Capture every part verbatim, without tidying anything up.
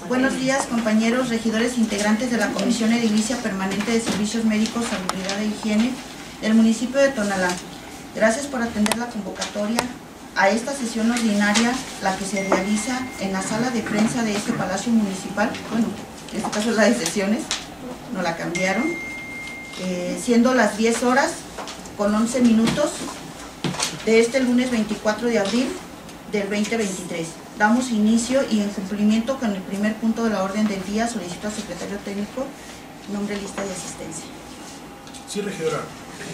Buenos días, compañeros regidores integrantes de la Comisión Edilicia Permanente de Servicios Médicos, Salubridad e Higiene del municipio de Tonalá. Gracias por atender la convocatoria a esta sesión ordinaria, la que se realiza en la sala de prensa de este Palacio Municipal. Bueno, en este caso es la de sesiones, no la cambiaron, eh, siendo las diez horas con once minutos de este lunes veinticuatro de abril del veinte veintitrés. Damos inicio y en cumplimiento con el primer punto de la orden del día, solicito al secretario técnico nombre lista de asistencia. Sí, regidora.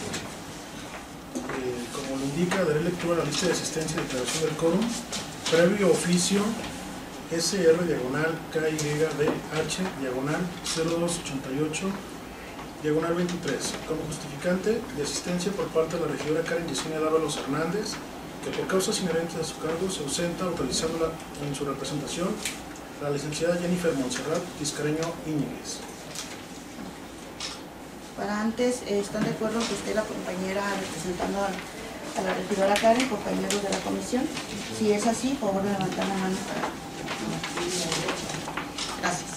Eh, como lo indica, daré lectura a la lista de asistencia y declaración del quórum, previo oficio S R diagonal K Y D H diagonal cero dos ochenta y ocho diagonal veintitrés, como justificante de asistencia por parte de la regidora Karen Yesenia Dávalos Hernández, que por causas inherentes a su cargo se ausenta, autorizándola en su representación la licenciada Jennifer Montserrat Tiscareño Íñiguez. Para antes, ¿están de acuerdo que esté la compañera representando a, a la regidora Karen, compañeros de la comisión? Si es así, por favor de levantar la mano. Gracias.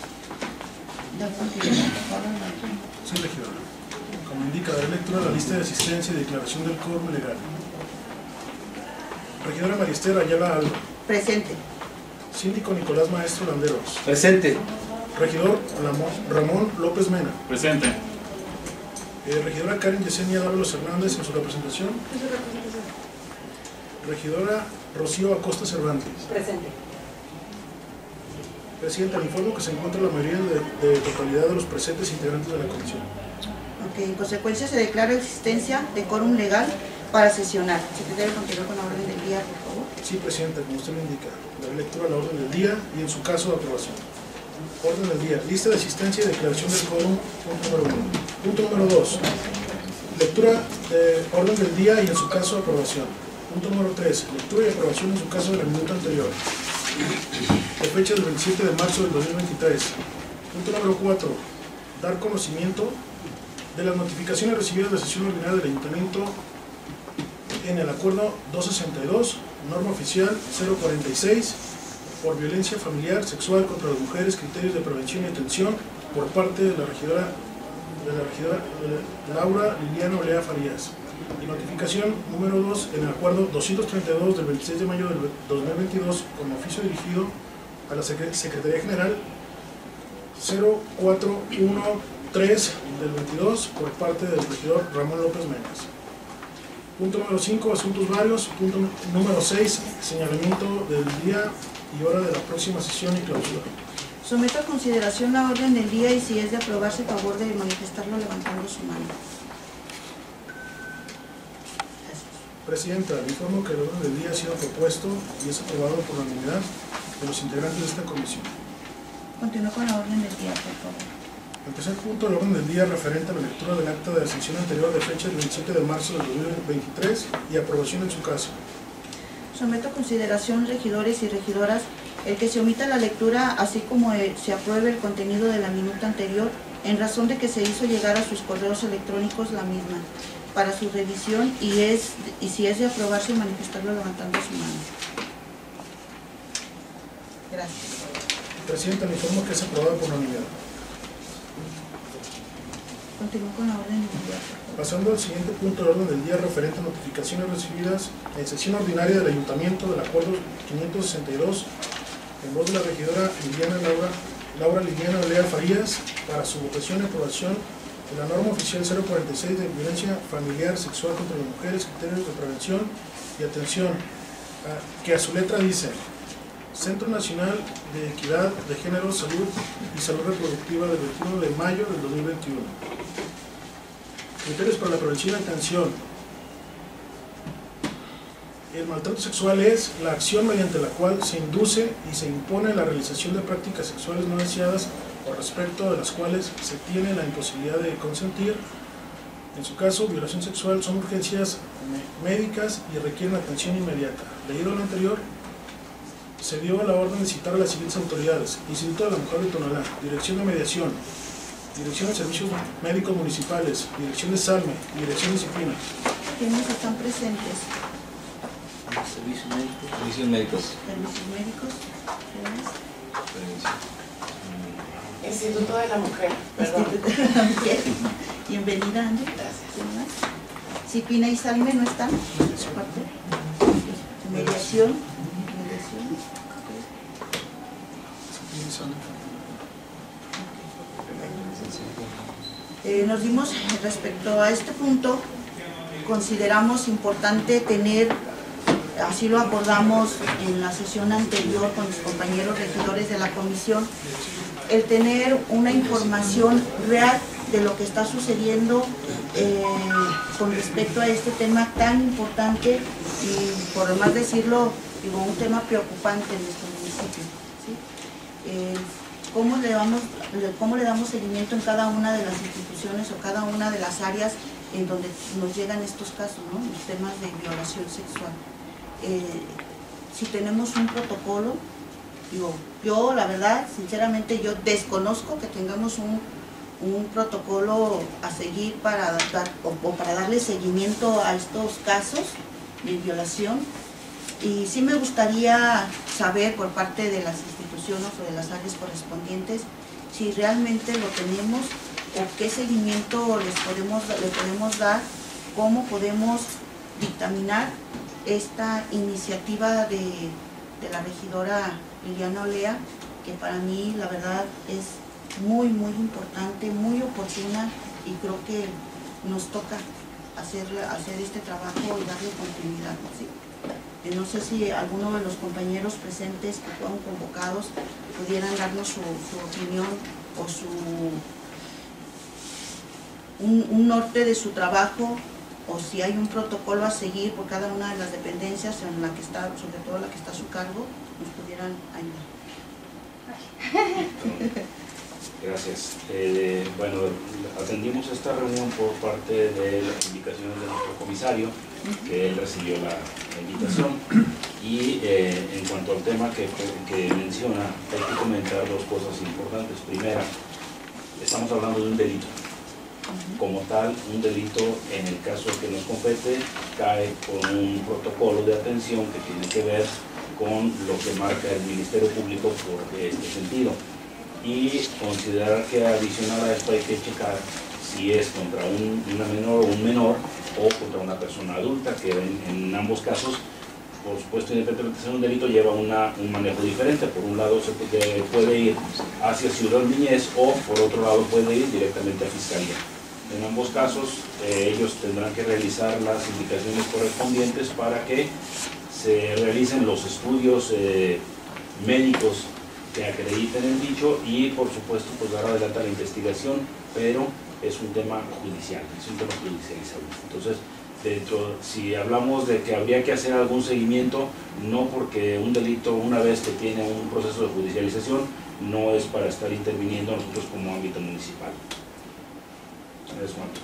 Sí, regidora. Como indica, daré lectura a la lista de asistencia y declaración del quórum legal. Regidora María Esther Ayala Alba. Presente. Síndico Nicolás Maestro Landeros. Presente. Regidor Ramón López Mena. Presente. Eh, regidora Karen Yesenia Dávalos Hernández en su representación. En su representación. Regidora Rocío Acosta Cervantes. Presente. Presidenta, le informo que se encuentra la mayoría de, de totalidad de los presentes integrantes de la comisión. Ok, en consecuencia se declara existencia de quórum legal para sesionar. Secretario, continúa con la orden del día, por favor. Sí, Presidenta, como usted lo indica, daré lectura a la orden del día y en su caso de aprobación. Orden del día, lista de asistencia y declaración del quórum, punto número uno. Punto número dos, lectura de orden del día y en su caso de aprobación. Punto número tres, lectura y aprobación en su caso de la minuta anterior, de fecha del veintisiete de marzo del dos mil veintitrés. Punto número cuatro, dar conocimiento de las notificaciones recibidas de sesión ordinaria del Ayuntamiento en el acuerdo doscientos sesenta y dos, norma oficial cero cuarenta y seis, por violencia familiar, sexual contra las mujeres, criterios de prevención y atención por parte de la regidora, de la regidora de Laura Liliana Olea Farías. Y notificación número dos en el acuerdo doscientos treinta y dos del veintiséis de mayo del dos mil veintidós como oficio dirigido a la Secretaría General cero cuatro uno tres del veintidós por parte del regidor Ramón López Menas. Punto número cinco, asuntos varios. Punto número seis, señalamiento del día y hora de la próxima sesión y clausura. Someto a consideración la orden del día y si es de aprobarse, a favor de manifestarlo levantando su mano. Gracias. Presidenta, le informo que el orden del día ha sido propuesto y es aprobado por unanimidad de los integrantes de esta comisión. Continúa con la orden del día, por favor. El tercer punto del orden del día referente a la lectura del acta de la sesión anterior de fecha del veintisiete de marzo del dos mil veintitrés y aprobación en su caso. Someto a consideración, regidores y regidoras, el que se omita la lectura, así como el, se apruebe el contenido de la minuta anterior, en razón de que se hizo llegar a sus correos electrónicos la misma, para su revisión y, es, y si es de aprobarse, manifestarlo levantando su mano. Gracias. Presidenta, le informo que es aprobado por unanimidad. Continúo con la orden del día, por favor. Pasando al siguiente punto del orden del día referente a notificaciones recibidas en sesión ordinaria del Ayuntamiento del Acuerdo quinientos sesenta y dos, en voz de la regidora Liliana Laura, Laura Liliana Olea Farías, para su votación y aprobación de la norma oficial cero cuarenta y seis de violencia familiar, sexual contra las mujeres, criterios de prevención y atención, que a su letra dice: Centro Nacional de Equidad de Género, Salud y Salud Reproductiva del veintiuno de mayo del dos mil veintiuno. Criterios para la prevención y atención. El maltrato sexual es la acción mediante la cual se induce y se impone la realización de prácticas sexuales no deseadas o respecto de las cuales se tiene la imposibilidad de consentir. En su caso, violación sexual son urgencias médicas y requieren atención inmediata. Leído lo anterior, se dio la orden de citar a las siguientes autoridades: Instituto de la Mujer de Tonalá, Dirección de Mediación, Dirección de Servicios Médicos Municipales, Dirección de Salme, Dirección de Disciplina. ¿Quiénes están presentes? Servicios médicos. Servicios médicos. Servicios médicos. ¿Quiénes? Instituto de la Mujer, perdón. Instituto de la Mujer. Bienvenida, Angie. Gracias. Cipina y Salme no están. Mediación. Mediación. Eh, nos dimos respecto a este punto, consideramos importante tener, así lo acordamos en la sesión anterior con los compañeros regidores de la comisión, el tener una información real de lo que está sucediendo eh, con respecto a este tema tan importante y, por demás decirlo, digo, un tema preocupante en nuestro municipio, ¿sí? Eh, ¿cómo, le damos, ¿Cómo le damos seguimiento en cada una de las instituciones o cada una de las áreas en donde nos llegan estos casos, ¿no? Los temas de violación sexual? Eh, si tenemos un protocolo, digo, yo la verdad, sinceramente, yo desconozco que tengamos un, un protocolo a seguir para, dar, o, o para darle seguimiento a estos casos de violación. Y sí me gustaría saber por parte de las instituciones o de las áreas correspondientes si realmente lo tenemos o qué seguimiento les podemos, le podemos dar, cómo podemos dictaminar esta iniciativa de, de la regidora Liliana Olea, que para mí la verdad es muy muy importante, muy oportuna, y creo que nos toca hacer, hacer este trabajo y darle continuidad, ¿sí? No sé si alguno de los compañeros presentes que fueron convocados pudieran darnos su, su opinión o su un, un norte de su trabajo, o si hay un protocolo a seguir por cada una de las dependencias en la que está, sobre todo la que está a su cargo, nos pudieran ayudar. Gracias. Eh, bueno, atendimos esta reunión por parte de las indicaciones de nuestro comisario, que él recibió la, la invitación, y eh, en cuanto al tema que, que menciona, hay que comentar dos cosas importantes. Primera, estamos hablando de un delito. Como tal, un delito, en el caso que nos compete, cae con un protocolo de atención que tiene que ver con lo que marca el Ministerio Público por este sentido. Y considerar que adicional a esto hay que checar si es contra un, una menor o un menor o contra una persona adulta, que en, en ambos casos, por supuesto, independientemente de ser un delito, lleva una, un manejo diferente. Por un lado se puede, puede ir hacia Ciudad Niñez, o por otro lado puede ir directamente a Fiscalía. En ambos casos eh, ellos tendrán que realizar las indicaciones correspondientes para que se realicen los estudios eh, médicos que acrediten el dicho, y por supuesto pues dar adelante a la investigación, pero es un tema judicial, es un tema judicializado. Entonces, dentro, si hablamos de que habría que hacer algún seguimiento, no, porque un delito, una vez que tiene un proceso de judicialización, no es para estar interviniendo nosotros como ámbito municipal. Es cuanto.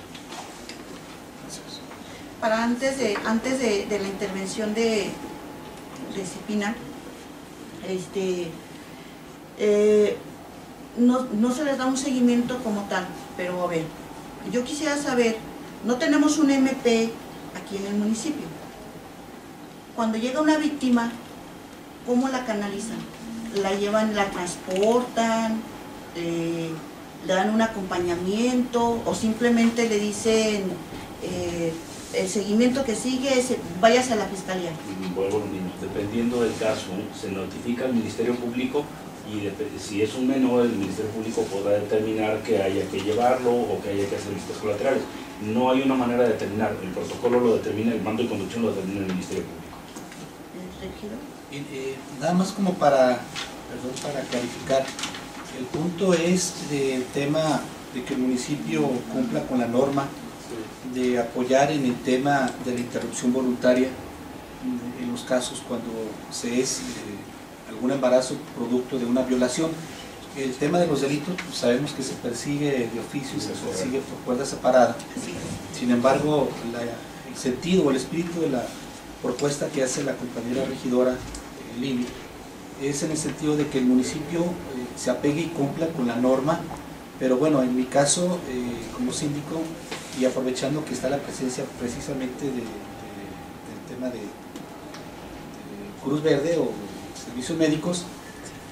Para antes de, antes de, de la intervención de, de Cipina, este... Eh, no, no se les da un seguimiento como tal, pero a ver, yo quisiera saber, no tenemos un M P aquí en el municipio. Cuando llega una víctima, ¿cómo la canalizan? ¿La llevan, la transportan, eh, le dan un acompañamiento, o simplemente le dicen eh, el seguimiento que sigue es váyase a la fiscalía? Vuelvo, dependiendo del caso, se notifica al Ministerio Público, y de, si es un menor, el Ministerio Público podrá determinar que haya que llevarlo o que haya que hacer visitas colaterales. No hay una manera de determinar, el protocolo lo determina, el mando de conducción lo determina el Ministerio Público. Y, eh, nada más como para, perdón, para clarificar, el punto es del tema de que el municipio cumpla con la norma de apoyar en el tema de la interrupción voluntaria en los casos cuando se es eh, algún embarazo producto de una violación. El tema de los delitos, pues sabemos que se persigue de oficio, se persigue por cuerda separada. Sin embargo, la, el sentido o el espíritu de la propuesta que hace la compañera regidora eh, Lili es en el sentido de que el municipio eh, se apegue y cumpla con la norma, pero bueno, en mi caso, eh, como síndico, y aprovechando que está la presencia precisamente de, de, del tema de, de Cruz Verde o servicios médicos,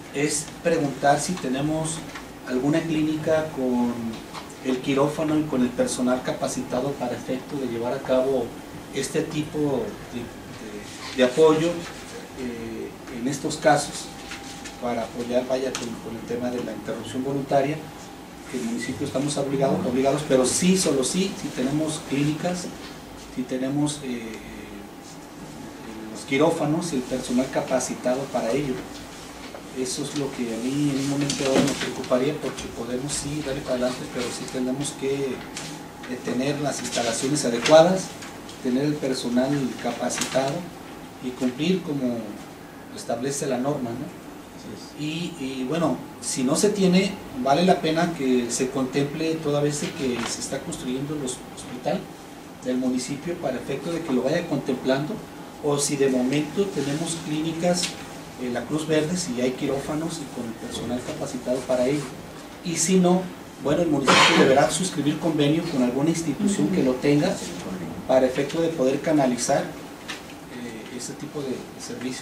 es preguntar si tenemos alguna clínica con el quirófano y con el personal capacitado para efecto de llevar a cabo este tipo de, de, de apoyo eh, en estos casos, para apoyar, vaya, con, con el tema de la interrupción voluntaria, que el municipio estamos obligados, obligados pero sí, solo sí, si tenemos clínicas, si tenemos eh, los quirófanos y el personal capacitado para ello. Eso es lo que a mí en un momento dado me preocuparía, porque podemos sí darle para adelante, pero sí tenemos que tener las instalaciones adecuadas, tener el personal capacitado y cumplir como establece la norma, ¿no? Y, y bueno, si no se tiene, vale la pena que se contemple toda vez que se está construyendo el hospital del municipio para efecto de que lo vaya contemplando, o si de momento tenemos clínicas en la Cruz Verde, si hay quirófanos y con el personal capacitado para ello. Y si no, bueno, el municipio deberá suscribir convenio con alguna institución que lo tenga para efecto de poder canalizar eh, ese tipo de, de servicios.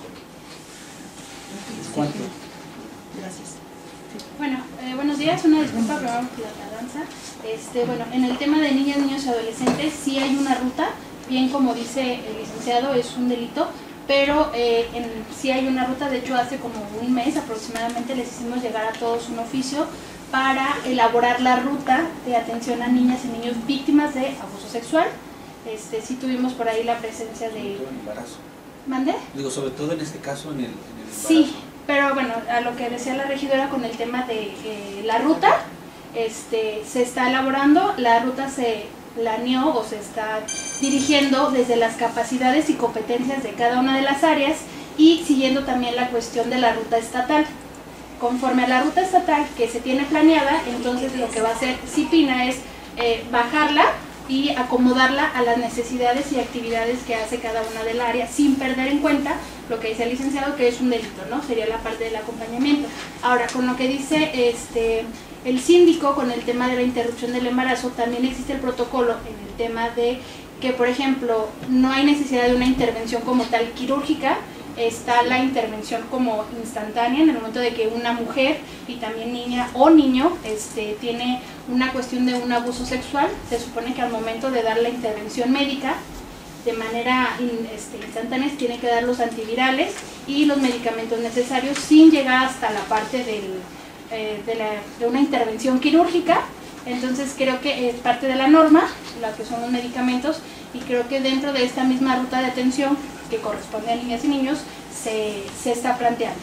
¿Cuánto? Gracias. Bueno, eh, buenos días, una disculpa, pero vamos con la tardanza. Este, bueno, en el tema de niñas, niños y adolescentes sí hay una ruta, bien como dice el licenciado, es un delito, pero eh, en, sí hay una ruta. De hecho hace como un mes aproximadamente les hicimos llegar a todos un oficio para elaborar la ruta de atención a niñas y niños víctimas de abuso sexual. Este, sí tuvimos por ahí la presencia de... Sobre todo en embarazo. ¿Mande? Digo, sobre todo en este caso en el, en el embarazo. Sí, pero bueno, a lo que decía la regidora con el tema de eh, la ruta, este, se está elaborando, la ruta se planeó o se está dirigiendo desde las capacidades y competencias de cada una de las áreas y siguiendo también la cuestión de la ruta estatal. Conforme a la ruta estatal que se tiene planeada, entonces lo que va a hacer CIPINA es eh, bajarla y acomodarla a las necesidades y actividades que hace cada una del área, sin perder en cuenta lo que dice el licenciado, que es un delito, ¿no? Sería la parte del acompañamiento. Ahora, con lo que dice este el síndico, con el tema de la interrupción del embarazo, también existe el protocolo en el tema de que, por ejemplo, no hay necesidad de una intervención como tal quirúrgica, está la intervención como instantánea en el momento de que una mujer y también niña o niño este, tiene una cuestión de un abuso sexual. Se supone que al momento de dar la intervención médica de manera este, instantánea se tiene que dar los antivirales y los medicamentos necesarios sin llegar hasta la parte del, eh, de, la, de una intervención quirúrgica. Entonces creo que es parte de la norma, la que son los medicamentos, y creo que dentro de esta misma ruta de atención que corresponde a niñas y niños se, se está planteando.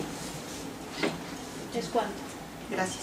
¿Es cuánto? Gracias.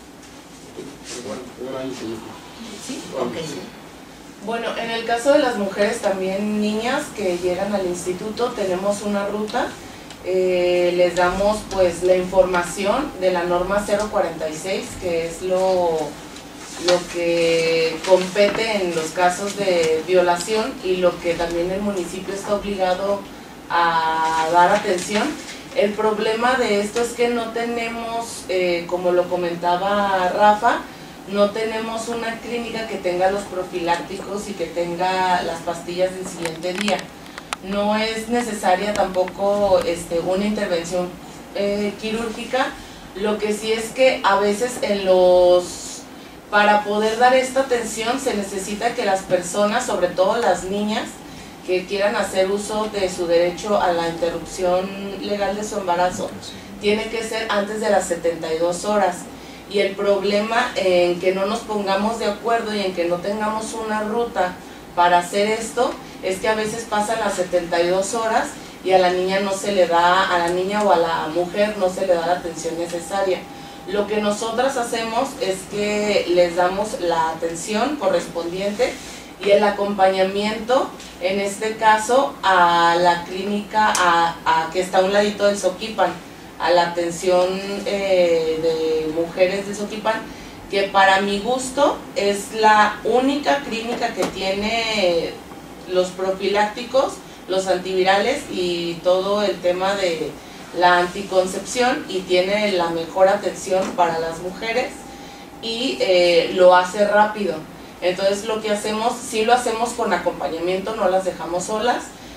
¿Sí? Ok. Bueno, en el caso de las mujeres también niñas que llegan al instituto, tenemos una ruta, eh, les damos pues la información de la norma cero cuarenta y seis, que es lo, lo que compete en los casos de violación y lo que también el municipio está obligado a dar atención. El problema de esto es que no tenemos, eh, como lo comentaba Rafa, no tenemos una clínica que tenga los profilácticos y que tenga las pastillas del siguiente día. No es necesaria tampoco este, una intervención eh, quirúrgica, lo que sí es que a veces en los, para poder dar esta atención se necesita que las personas, sobre todo las niñas, que quieran hacer uso de su derecho a la interrupción legal de su embarazo, tiene que ser antes de las setenta y dos horas. Y el problema en que no nos pongamos de acuerdo y en que no tengamos una ruta para hacer esto es que a veces pasan las setenta y dos horas y a la niña no se le da, a la niña o a la mujer no se le da la atención necesaria. Lo que nosotras hacemos es que les damos la atención correspondiente y el acompañamiento, en este caso a la clínica a, a, que está a un ladito del Soquipan, a la atención eh, de mujeres de Soquipan, que para mi gusto es la única clínica que tiene los profilácticos, los antivirales y todo el tema de la anticoncepción, y tiene la mejor atención para las mujeres y eh, lo hace rápido. Entonces lo que hacemos, sí lo hacemos con acompañamiento, no las dejamos solas.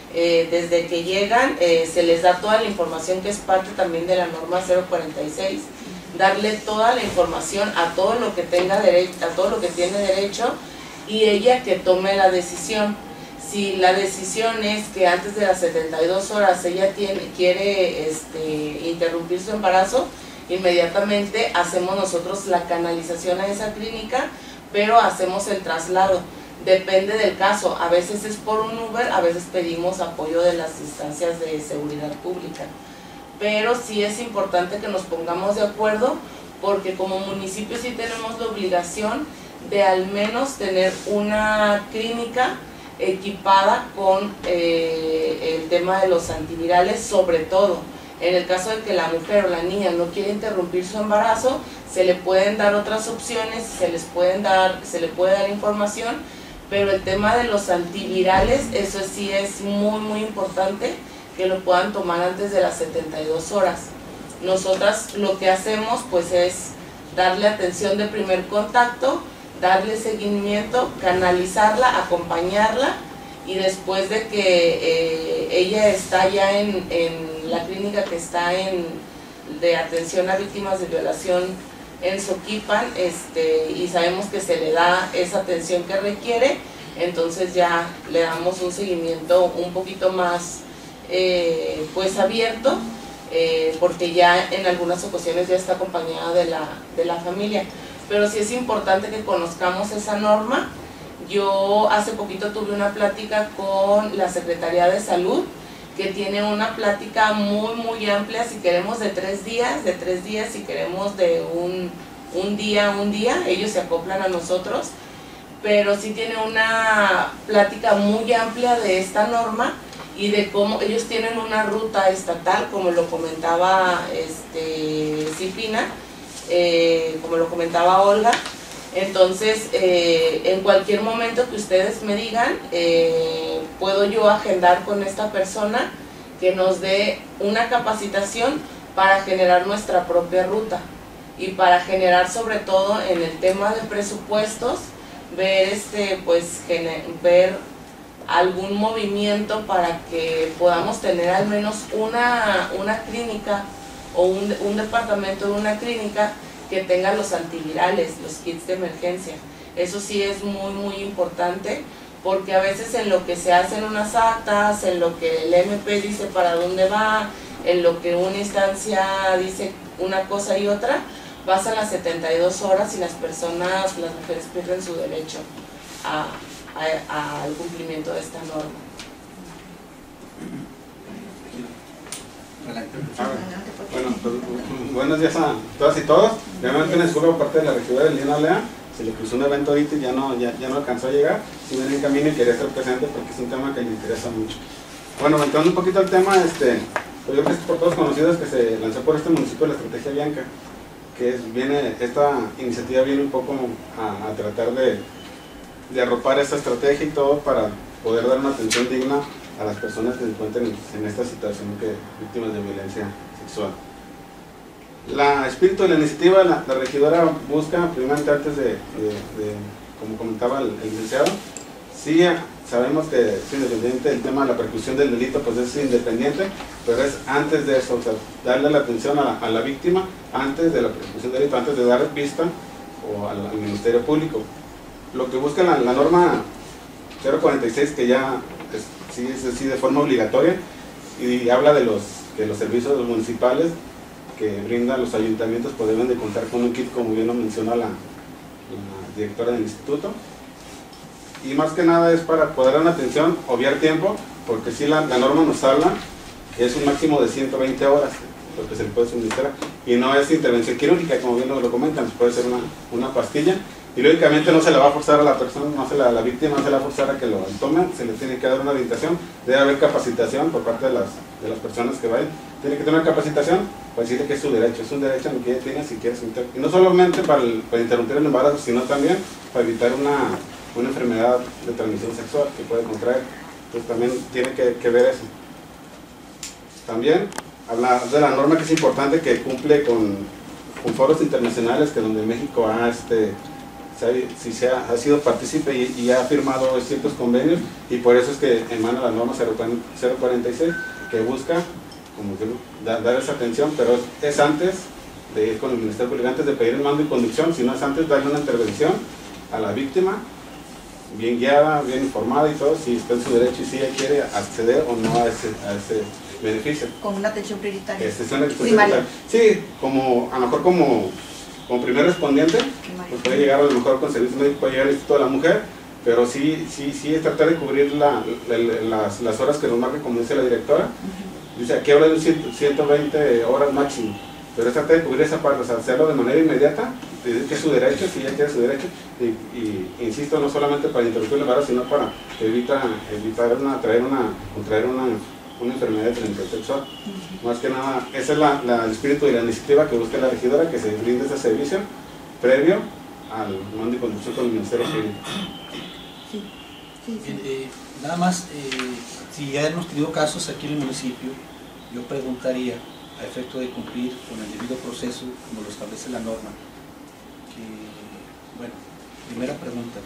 Eh, desde que llegan eh, se les da toda la información que es parte también de la norma cero cuarenta y seis, darle toda la información a todo lo que tenga derecho, a todo lo que tiene derecho, y ella que tome la decisión. Si la decisión es que antes de las setenta y dos horas ella tiene, quiere este, interrumpir su embarazo, inmediatamente hacemos nosotros la canalización a esa clínica, pero hacemos el traslado. Depende del caso, a veces es por un Uber, a veces pedimos apoyo de las instancias de seguridad pública. Pero sí es importante que nos pongamos de acuerdo, porque como municipio sí tenemos la obligación de al menos tener una clínica equipada con eh, el tema de los antivirales, sobre todo. En el caso de que la mujer o la niña no quiere interrumpir su embarazo, se le pueden dar otras opciones, se les pueden dar, se le puede dar información, pero el tema de los antivirales, eso sí es muy muy importante que lo puedan tomar antes de las setenta y dos horas. Nosotras lo que hacemos pues es darle atención de primer contacto, darle seguimiento, canalizarla, acompañarla, y después de que eh, ella está ya en, en la clínica que está en, de atención a víctimas de violación en Soquipan, este, y sabemos que se le da esa atención que requiere, entonces ya le damos un seguimiento un poquito más eh, pues abierto, eh, porque ya en algunas ocasiones ya está acompañada de la, de la familia. Pero sí es importante que conozcamos esa norma. Yo hace poquito tuve una plática con la Secretaría de Salud, que tiene una plática muy muy amplia, si queremos de tres días, de tres días, si queremos de un, un día, un día, ellos se acoplan a nosotros, pero sí tiene una plática muy amplia de esta norma y de cómo ellos tienen una ruta estatal, como lo comentaba este, Cipina, eh, como lo comentaba Olga. Entonces, eh, en cualquier momento que ustedes me digan, eh, puedo yo agendar con esta persona que nos dé una capacitación para generar nuestra propia ruta y para generar, sobre todo en el tema de presupuestos, ver este pues ver algún movimiento para que podamos tener al menos una, una clínica o un, un departamento de una clínica que tenga los antivirales, los kits de emergencia. Eso sí es muy muy importante, porque a veces en lo que se hacen unas actas, en lo que el M P dice para dónde va, en lo que una instancia dice una cosa y otra, pasan las setenta y dos horas y las personas, las mujeres pierden su derecho a, a, al cumplimiento de esta norma. Bueno, pues, buenos días a todas y todos. Realmente una disculpa por parte de la regidora Lina Lea, se le cruzó un evento ahorita y ya no, ya, ya no alcanzó a llegar. Si viene en camino y quería estar presente porque es un tema que le interesa mucho. Bueno, entrando un poquito al tema, este, pues yo creo que es por todos conocidos que se lanzó por este municipio la estrategia Bianca, que es, viene, esta iniciativa viene un poco a, a tratar de, de arropar esta estrategia y todo para poder dar una atención digna a las personas que se encuentren en esta situación, que víctimas de violencia sexual. La espíritu de la iniciativa, la, la regidora busca, primeramente antes de, de, de como comentaba el, el licenciado, sí sabemos que es independiente del tema de la percusión del delito, pues es independiente, pero es antes de eso, o sea, darle la atención a, a la víctima antes de la percusión del delito, antes de dar vista o al, al Ministerio Público. Lo que busca la, la norma cero cuarenta y seis, que ya es, sí es así de forma obligatoria, y habla de los, que los servicios municipales que brindan los ayuntamientos pues deben de contar con un kit, como bien lo menciona la, la directora del instituto, y más que nada es para poder dar una atención, obviar tiempo, porque si la, la norma nos habla que es un máximo de ciento veinte horas lo que se le puede suministrar, y no es intervención quirúrgica, como bien lo comentan, puede ser una, una pastilla, y lógicamente no se le va a forzar a la persona, no se la, a la víctima no se le va a forzar a que lo tome, se le tiene que dar una orientación, debe haber capacitación por parte de las, de las personas que vayan, tiene que tener capacitación para decirle que es su derecho, es un derecho en el que ella tiene si quiere, y no solamente para, el, para interrumpir el embarazo, sino también para evitar una, una enfermedad de transmisión sexual que puede contraer, pues también tiene que, que ver eso. También hablar de la norma, que es importante, que cumple con, con foros internacionales, que donde México ha, este, si se ha, ha sido partícipe y, y ha firmado ciertos convenios, y por eso es que emana la norma cero cuarenta y seis, que busca como que da, dar esa atención, pero es, es antes de ir con el Ministerio Público, antes de pedir el mando y conducción, sino es antes darle una intervención a la víctima, bien guiada, bien informada y todo, si está en su derecho y si ella quiere acceder o no a ese, a ese beneficio. Con una atención prioritaria. Este, es una primaria. Sí, como, a lo mejor como, como primer respondiente, pues puede llegar a lo mejor con servicio médico, puede llegar al Instituto de la Mujer, pero sí, sí, sí es tratar de cubrir la, la, las, las horas que nos marque, como dice la directora. Uh-huh. Dice, aquí habla de ciento veinte horas máximo, pero es tratar de cubrir esa parte, o sea, hacerlo de manera inmediata, que es su derecho, si ella quiere su derecho, y, y insisto, no solamente para interrumpir el embarazo, sino para evitar, evitar una, traer, una, contraer una, una enfermedad de transmisión sexual. Uh-huh. Más que nada, ese es la, la, el espíritu de la iniciativa que busca la regidora, que se brinde ese servicio previo al mando y conducción con el Ministerio Público. Sí, sí, sí. Eh, eh, nada más, eh, si ya hemos tenido casos aquí en el municipio, yo preguntaría, a efecto de cumplir con el debido proceso, como lo establece la norma, que, bueno, primera pregunta,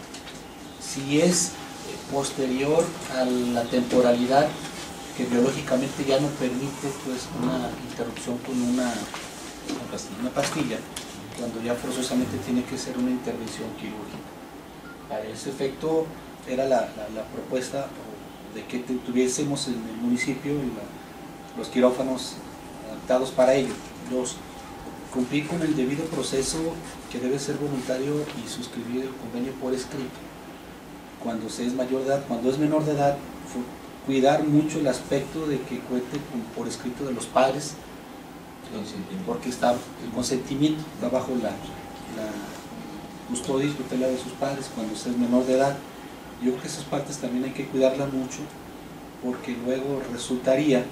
si es posterior a la temporalidad que biológicamente ya no permite pues una interrupción con una, una, pastilla, una pastilla, cuando ya forzosamente tiene que ser una intervención quirúrgica. A ese efecto era la, la, la propuesta de que tuviésemos en el municipio la, los quirófanos adaptados para ello. Dos, cumplir con el debido proceso, que debe ser voluntario y suscribir el convenio por escrito. Cuando se es mayor de edad, cuando es menor de edad, cuidar mucho el aspecto de que cuente con, por escrito de los padres, porque está el consentimiento, está bajo la, la custodia y tutela de sus padres cuando se es menor de edad. Yo creo que esas partes también hay que cuidarlas mucho, porque luego resultaría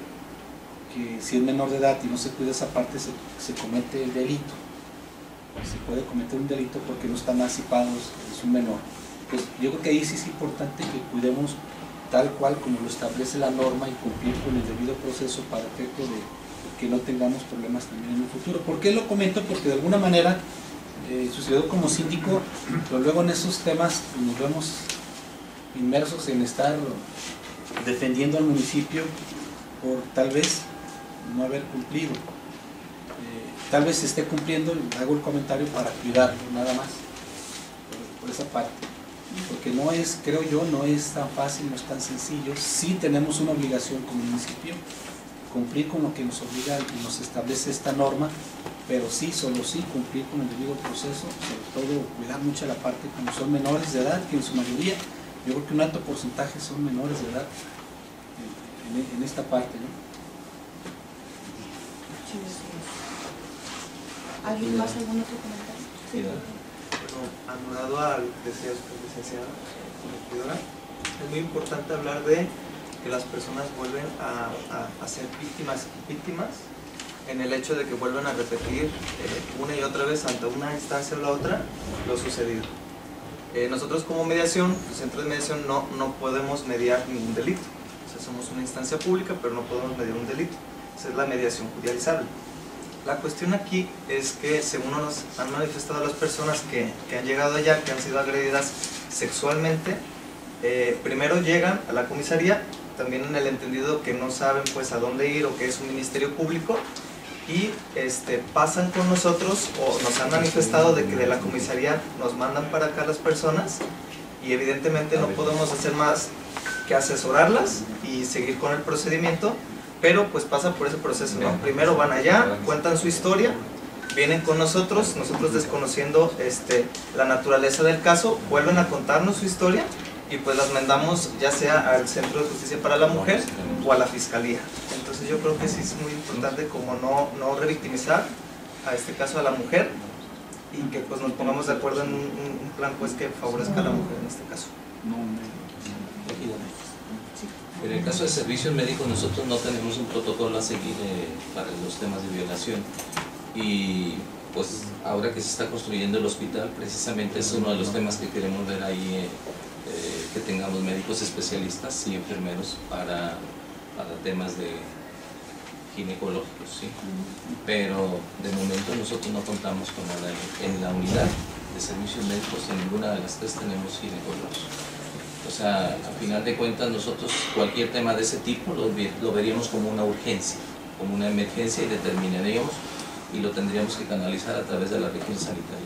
que si es menor de edad y no se cuida esa parte, se, se comete el delito. Se puede cometer un delito porque no están emancipados, es un menor. Pues yo creo que ahí sí es importante que cuidemos tal cual como lo establece la norma y cumplir con el debido proceso para efecto de que no tengamos problemas también en el futuro. ¿Por qué lo comento? Porque de alguna manera eh, sucedió como síndico, pero luego en esos temas nos vemos inmersos en estar defendiendo al municipio por tal vez no haber cumplido. Eh, tal vez se esté cumpliendo, hago el comentario para cuidarlo, nada más, por, por esa parte. Porque no es, creo yo, no es tan fácil, no es tan sencillo. Sí tenemos una obligación como municipio, cumplir con lo que nos obliga y nos establece esta norma, pero sí, solo sí, cumplir con el debido proceso, sobre todo cuidar mucho la parte como son menores de edad, que en su mayoría, yo creo que un alto porcentaje son menores de edad en, en, en esta parte, ¿no? ¿Alguien más, algún otro comentario? Sí. Bueno, anulado al que decía usted, licenciada, regidora, es muy importante hablar de que las personas vuelven a, a, a ser víctimas víctimas en el hecho de que vuelven a repetir eh, una y otra vez ante una instancia o la otra lo sucedido. Eh, nosotros como mediación, el centro de mediación no, no podemos mediar ningún delito. O sea, somos una instancia pública, pero no podemos mediar un delito. Esa es la mediación judicializable. La cuestión aquí es que, según nos han manifestado las personas que, que han llegado allá, que han sido agredidas sexualmente, eh, primero llegan a la comisaría, también en el entendido que no saben pues a dónde ir o que es un ministerio público, y este, pasan con nosotros o nos han manifestado de que de la comisaría nos mandan para acá las personas y evidentemente no podemos hacer más que asesorarlas y seguir con el procedimiento, pero pues pasa por ese proceso, ¿no? Primero van allá, cuentan su historia, vienen con nosotros, nosotros desconociendo este, la naturaleza del caso, vuelven a contarnos su historia y pues las mandamos ya sea al Centro de Justicia para la Mujer o a la Fiscalía. Entonces yo creo que sí es muy importante como no, no revictimizar a este caso a la mujer y que pues nos pongamos de acuerdo en un, un plan pues que favorezca a la mujer en este caso. En el caso de servicios médicos nosotros no tenemos un protocolo a seguir eh, para los temas de violación y pues ahora que se está construyendo el hospital precisamente es uno de los temas que queremos ver ahí, eh, eh, que tengamos médicos especialistas y enfermeros para, para temas de ginecológicos, ¿sí? Pero de momento nosotros no contamos con nada en la unidad de servicios médicos, en ninguna de las tres tenemos ginecólogos. O sea, a final de cuentas nosotros cualquier tema de ese tipo lo, lo veríamos como una urgencia, como una emergencia y determinaríamos y lo tendríamos que canalizar a través de la región sanitaria.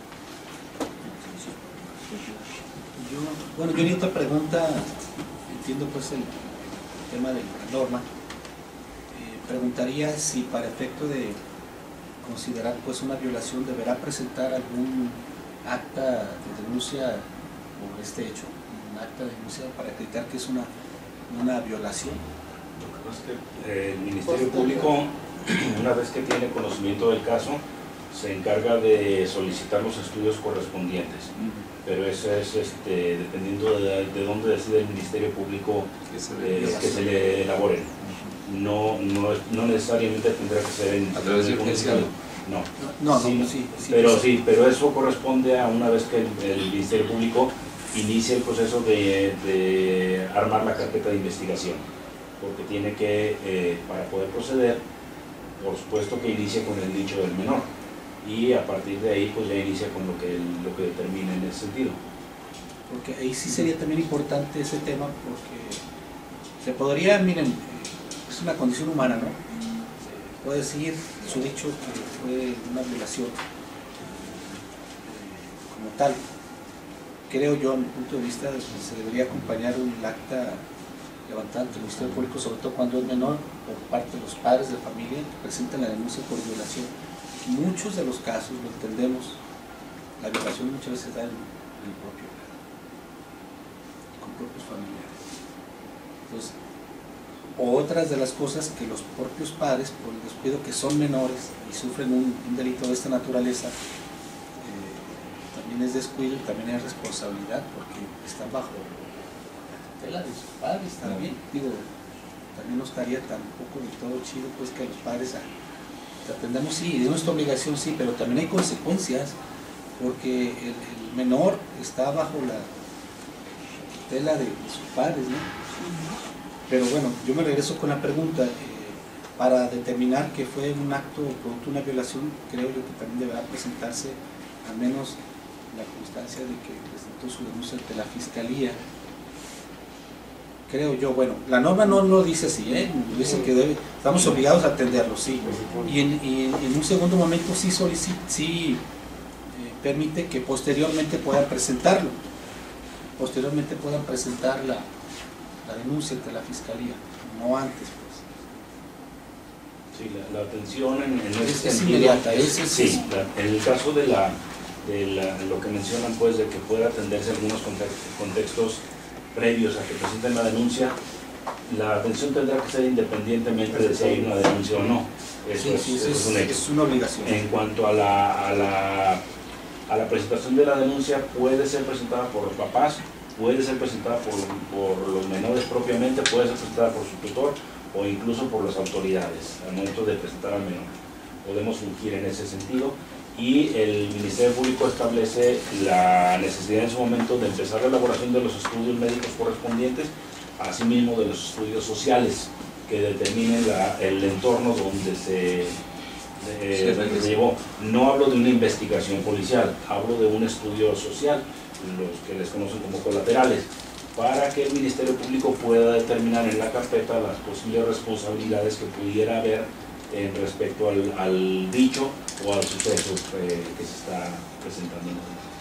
Yo, bueno, yo haría otra pregunta, entiendo pues el tema de la norma. Eh, preguntaría si para efecto de considerar pues una violación deberá presentar algún acta de denuncia por este hecho, un acta de denuncia para acreditar que es una, una violación. El Ministerio Público, una vez que tiene conocimiento del caso, se encarga de solicitar los estudios correspondientes, pero eso es este, dependiendo de, de dónde decide el Ministerio Público eh, que se le elaboren. No, no, no necesariamente tendrá que ser en a través de urgencia. No, no, no, sí, no sí, sí, pero sí. sí, pero eso corresponde a una vez que el, el Ministerio Público inicie el proceso de, de armar la carpeta de investigación, porque tiene que, eh, para poder proceder, por supuesto que inicie con el dicho del menor, y a partir de ahí pues ya inicia con lo que, lo que determine en ese sentido. Porque ahí sí sería también importante ese tema, porque se podría, miren, es una condición humana, ¿no? Se puede decir su dicho que fue una violación eh, como tal. Creo yo, a mi punto de vista, se debería acompañar un acta levantada ante el Ministerio Público, sobre todo cuando es menor, por parte de los padres de familia que presentan la denuncia por violación. Muchos de los casos, lo entendemos, la violación muchas veces da en, en el propio hogar, con propios familiares. Entonces, otras de las cosas que los propios padres, por el descuido que son menores y sufren un, un delito de esta naturaleza, eh, también es descuido y también es responsabilidad, porque están bajo la tutela de sus padres también. Digo, también no estaría tampoco del todo chido pues que los padres a, te atendamos, sí, es nuestra obligación, sí, pero también hay consecuencias, porque el, el menor está bajo la tutela de, de sus padres, ¿no? Pero bueno, yo me regreso con la pregunta, eh, para determinar que fue un acto producto de una violación, creo yo que también deberá presentarse al menos la constancia de que presentó su denuncia ante la Fiscalía. Creo yo, bueno, la norma no lo dice así, ¿eh? Dice que debe, estamos obligados a atenderlo, sí. Y en, y en un segundo momento sí, solicita, sí eh, permite que posteriormente puedan presentarlo, posteriormente puedan presentar la, la denuncia ante la Fiscalía, no antes, pues. Sí, la, la atención en, en ese es, sentido, es inmediata, es, es, sí, es, la, en el caso de, la, de la, lo que mencionan, pues, de que pueda atenderse algunos contextos previos a que presenten la denuncia, la atención tendrá que ser independientemente de si hay una denuncia o no. Eso, sí, es, sí, eso es, es un hecho. Es una obligación. En cuanto a la, a, la, a la presentación de la denuncia, puede ser presentada por los papás, puede ser presentada por, por los menores propiamente, puede ser presentada por su tutor o incluso por las autoridades al momento de presentar al menor. Podemos fungir en ese sentido. Y el Ministerio Público establece la necesidad en su momento de empezar la elaboración de los estudios médicos correspondientes, asimismo de los estudios sociales que determinen la, el entorno donde se, eh, donde se llevó. No hablo de una investigación policial, hablo de un estudio social, los que les conocen como colaterales, para que el Ministerio Público pueda determinar en la carpeta las posibles responsabilidades que pudiera haber en respecto al, al dicho o al suceso eh, que se está presentando.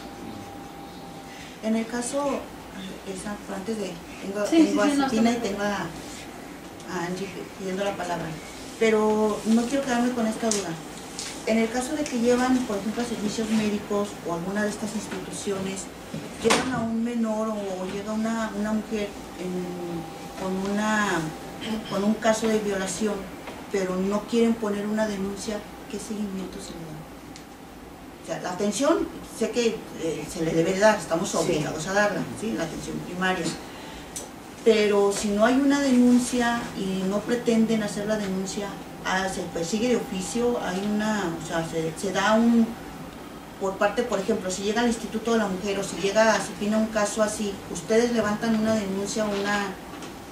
En el caso, esa, antes de, tengo, sí, tengo sí, sí, a Cristina no, y tengo a, a Angie pidiendo la palabra, pero no quiero quedarme con esta duda. En el caso de que llevan, por ejemplo, a servicios médicos o alguna de estas instituciones, llevan a un menor o llega una, una mujer en, con, una, con un caso de violación, pero no quieren poner una denuncia, ¿qué seguimiento se le da? O sea, la atención, sé que eh, se le debe dar, estamos obligados sí. a darla, ¿sí? La atención primaria. Pero si no hay una denuncia y no pretenden hacer la denuncia, ah, se persigue de oficio, hay una, o sea, se, se da un, por parte, por ejemplo, si llega al Instituto de la Mujer o si llega a Cipina un caso así, ustedes levantan una denuncia, una...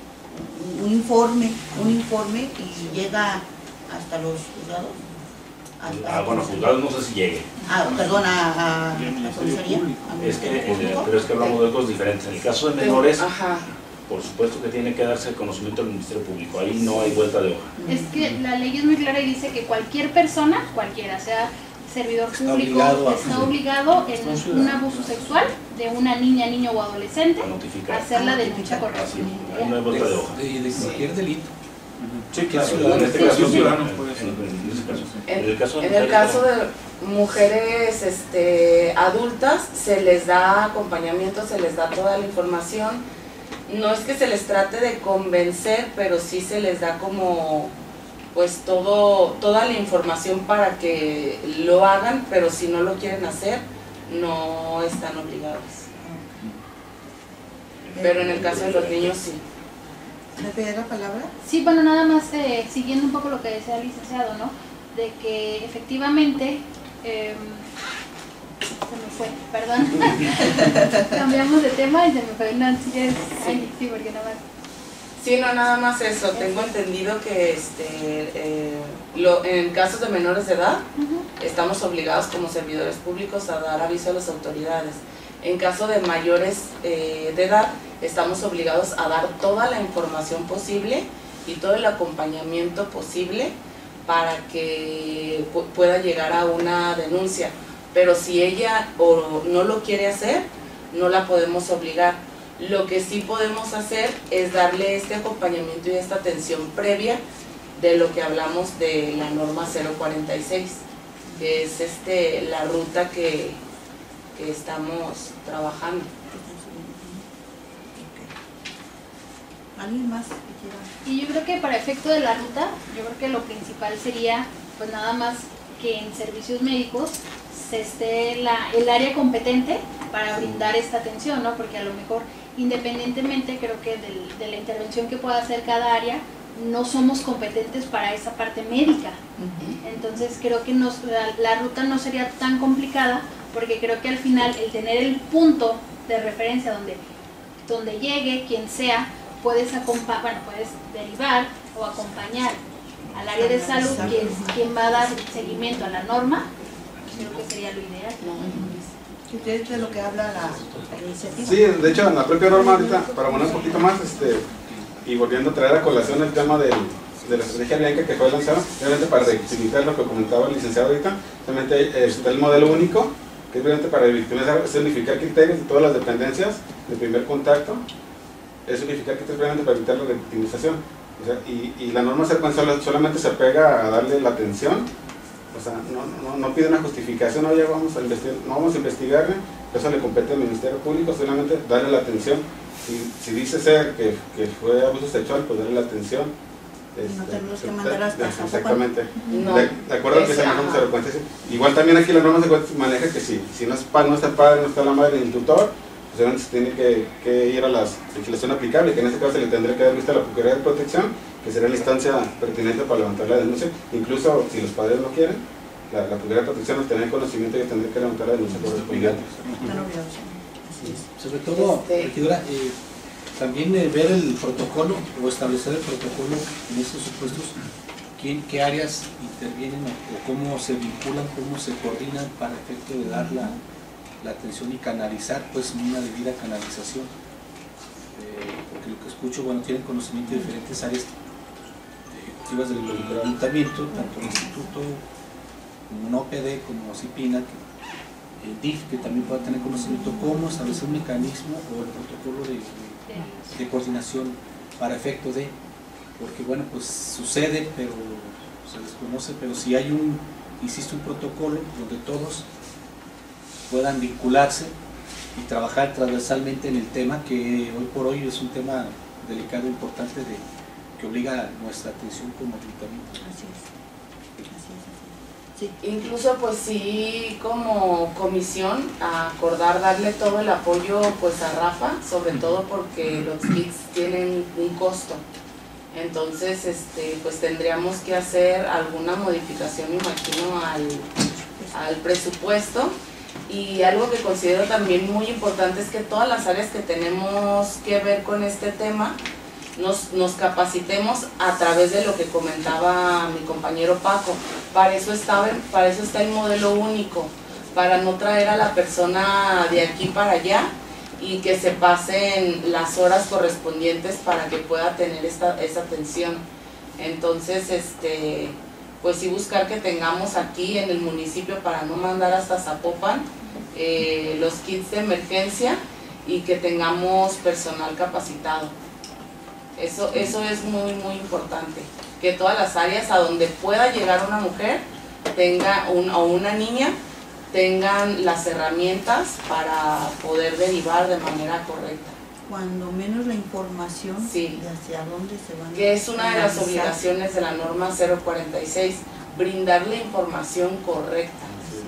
un informe, un informe y llega hasta los juzgados. Ah, bueno, juzgados no sé si llegue. Ah, perdón, a, a, a la comisaría. Es que, eh, pero es que hablamos de cosas diferentes. En el caso de menores, Ajá. por supuesto que tiene que darse el conocimiento del Ministerio Público. Ahí no hay vuelta de hoja. Es que la ley es muy clara y dice que cualquier persona, cualquiera, sea servidor Está público, obligado a- está obligado en un abuso sexual de una niña, niño o adolescente A notificar. a hacer la denuncia Así, ahí correspondiente. no hay vuelta de hoja. De, de cualquier delito. Sí, claro. ciudadano. En este Sí. caso, Ciudadano en- puede ser. en- en ese caso. En, En el caso de en el mujeres, caso de mujeres este, adultas, se les da acompañamiento, se les da toda la información. No es que se les trate de convencer, pero sí se les da como pues todo, toda la información para que lo hagan, pero si no lo quieren hacer, no están obligados. Pero en el caso de los niños sí. ¿Me pedí la palabra? Sí, bueno, nada más eh, siguiendo un poco lo que decía el licenciado, ¿no? De que efectivamente, eh, se me fue, perdón, cambiamos de tema y se me fue, no, sí, es, ay, sí, porque nada más. Sí, no, nada más eso. Tengo entendido que este, eh, lo, en casos de menores de edad, Ujú. estamos obligados como servidores públicos a dar aviso a las autoridades. En caso de mayores eh, de edad, estamos obligados a dar toda la información posible y todo el acompañamiento posible para que pu- pueda llegar a una denuncia. Pero si ella o no lo quiere hacer, no la podemos obligar. Lo que sí podemos hacer es darle este acompañamiento y esta atención previa de lo que hablamos de la norma cero cuarenta y seis, que es este, la ruta que, que estamos trabajando. ¿Alguien más que quiera? Y yo creo que para efecto de la ruta, yo creo que lo principal sería, pues nada más que en servicios médicos se esté la, el área competente para brindar esta atención, ¿no? Porque a lo mejor, independientemente, creo que del, de la intervención que pueda hacer cada área, no somos competentes para esa parte médica. Entonces creo que nos, la, la ruta no sería tan complicada, porque creo que al final el tener el punto de referencia donde, donde llegue quien sea, puedes, acompa bueno, puedes derivar o acompañar al área de salud, quien, quien va a dar seguimiento a la norma. Creo que sería lo ideal. ¿Y ustedes de lo que habla la, la iniciativa? Sí, de hecho, en la propia norma ahorita, para poner un poquito más, este, y volviendo a traer a colación el tema del, de la estrategia blanca que fue lanzada, realmente para revictimizar lo que comentaba el licenciado ahorita, realmente eh, está el modelo único, que es realmente para revictimizar, es unificar criterios de todas las dependencias de primer contacto, es unificar criterios realmente para evitar la revictimización. O sea, y, y la norma secuencial solamente se apega a darle la atención, o sea, no, no, no pide una justificación, no, ya vamos a investigar, no vamos a investigarle, eso le compete al Ministerio Público, solamente darle la atención. Si, si dice ser que, que fue abuso sexual, pues darle la atención. No Este, tenemos que mandar hasta de- tampoco. Exactamente. No, de, de acuerdo a lo que es- se llama ajá. cero cuarenta y seis. Igual también aquí la norma se maneja que si, si no, es pa, no está el padre, no está la madre ni el tutor, pues obviamente se tiene que, que ir a la legislación aplicable, que en este caso se le tendría que dar vista a la Procuraduría de Protección, que sería la instancia pertinente para levantar la denuncia. Incluso si los padres no quieren, la, la Procuraduría de Protección al tener conocimiento ya tendría que levantar la denuncia correspondiente. Están obligados. Así es. Sobre todo, Este- regidora, eh, también eh, ver el protocolo o establecer el protocolo en estos supuestos, quién, qué áreas intervienen o, o cómo se vinculan, cómo se coordinan para efecto de dar la, la atención y canalizar, pues una debida canalización. Eh, porque lo que escucho, bueno, tienen conocimiento de diferentes áreas ejecutivas del, del ayuntamiento, tanto el instituto, como un O P D, como CIPINA, que el D I F, que también pueda tener conocimiento, cómo establecer un mecanismo o el protocolo de, de, de coordinación para efecto de, porque bueno, pues sucede, pero se desconoce, pero si hay un, insisto, un protocolo donde todos puedan vincularse y trabajar transversalmente en el tema, que hoy por hoy es un tema delicado, importante, de, que obliga a nuestra atención como ayuntamiento. Así es. Así es, así es. Sí. Incluso pues sí, como comisión, a acordar darle todo el apoyo pues a Rafa, sobre todo porque los kits tienen un costo. Entonces este pues tendríamos que hacer alguna modificación, imagino, al, al presupuesto. Y algo que considero también muy importante es que todas las áreas que tenemos que ver con este tema Nos, nos capacitemos a través de lo que comentaba mi compañero Paco, Para eso está, para eso está el modelo único, para no traer a la persona de aquí para allá y que se pasen las horas correspondientes para que pueda tener esta, esta atención. Entonces, este, pues sí buscar que tengamos aquí en el municipio para no mandar hasta Zapopan eh, los kits de emergencia y que tengamos personal capacitado. Eso, eso es muy, muy importante. Que todas las áreas a donde pueda llegar una mujer tenga un, o una niña tengan las herramientas para poder derivar de manera correcta. Cuando menos la información sí. de hacia dónde se van. Que es una de las obligaciones de la norma cero cuarenta y seis, brindarle información correcta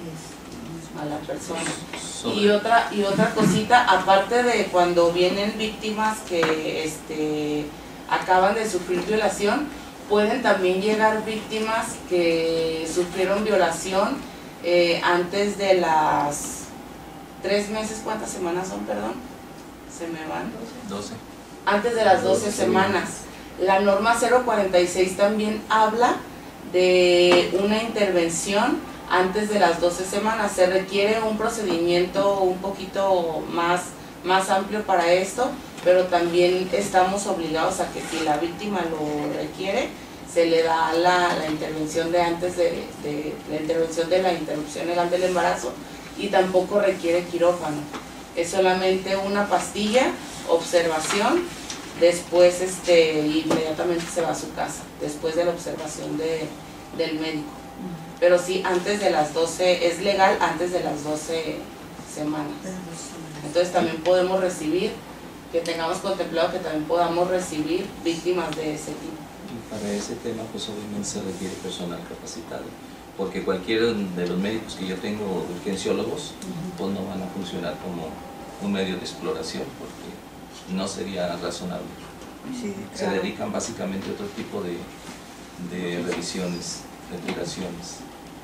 a la persona. Y otra, y otra cosita, aparte de cuando vienen víctimas que este, acaban de sufrir violación, pueden también llegar víctimas que sufrieron violación eh, antes de las tres meses, ¿cuántas semanas son, perdón? Se me van. doce. Antes de las doce semanas. La norma cero cuarenta y seis también habla de una intervención antes de las doce semanas. Se requiere un procedimiento un poquito más, más amplio para esto, pero también estamos obligados a que si la víctima lo requiere, se le da la, la intervención de antes de, de la intervención de la interrupción legal del embarazo, y tampoco requiere quirófano. Es solamente una pastilla, observación, después este, inmediatamente se va a su casa, después de la observación de, del médico. Pero sí, antes de las doce, es legal antes de las doce semanas. Entonces también podemos recibir, que tengamos contemplado que también podamos recibir víctimas de ese tipo. Y para ese tema pues obviamente se requiere personal capacitado, porque cualquiera de los médicos que yo tengo, urgenciólogos, uh-huh. pues no van a funcionar como un medio de exploración, porque no sería razonable. Sí, se claro. dedican básicamente a otro tipo de, de revisiones, depuraciones.